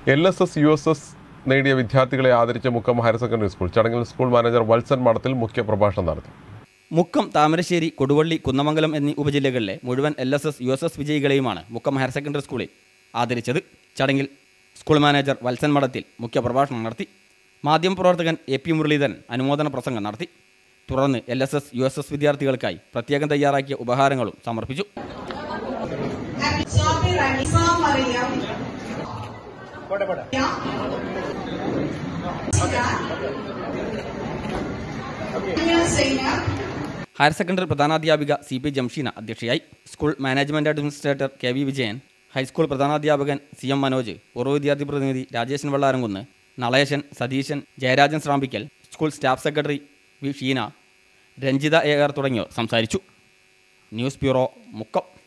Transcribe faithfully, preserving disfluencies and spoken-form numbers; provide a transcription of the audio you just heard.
L S S U S S നേടിയ വിദ്യാർത്ഥികളെ ആദരിച്ച മുക്കം ഹയർ സെക്കൻഡറി സ്കൂൾ ചടങ്ങിൽ സ്കൂൾ മാനേജർ വത്സൻ മഠത്തിൽ മുഖ്യ പ്രഭാഷണം നടത്തി. മുക്കം, താമരശ്ശേരി, കൊടുവള്ളി, കുന്നമംഗലം എന്നീ ഉപജില്ലകളിലെ മുഴുവൻ L S S U S S വിജയികളെയുമാണ് മുക്കം ഹയർ സെക്കൻഡറി സ്കൂളിൽ ആദരിച്ചത്. ചടങ്ങിൽ സ്കൂൾ മാനേജർ വത്സൻ മഠത്തിൽ മുഖ്യ പ്രഭാഷണം നടത്തി. മാധ്യമപ്രവർത്തകൻ എ പി മുരളീധരൻ അനുമോദന പ്രസംഗം നടത്തി. തുടർന്ന് L S S U S S വിദ്യാർത്ഥികൾക്കായി പ്രത്യേകം തയ്യാറാക്കിയ ഉപഹാരങ്ങളും സമർപ്പിച്ചു. ഹയർ സെക്കൻഡറി പ്രധാനാധ്യാപിക സി പി ജംഷീന അധ്യക്ഷയായി. School management administrator K V Vijayan, high school പ്രധാനാധ്യാപകൻ സി എം മനോജ്, പൂർവ്വ വിദ്യാർത്ഥി പ്രതിനിധി Rajesan Vellaramkunnu, Nalesan, Satheesan, Jayarajan Srampikkal, school staff secretary V Sheena, Ranjitha A R തുടങ്ങിയവർ സംസാരിച്ചു. News bureau, Mukkam.